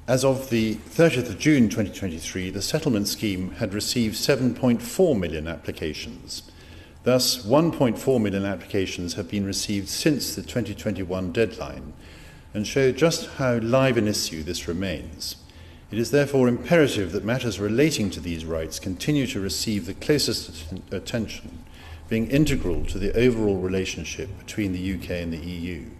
As of the 30th of June 2023, the settlement scheme had received 7.4 million applications. Thus, 1.4 million applications have been received since the 2021 deadline, and show just how live an issue this remains. It is therefore imperative that matters relating to these rights continue to receive the closest attention, being integral to the overall relationship between the UK and the EU.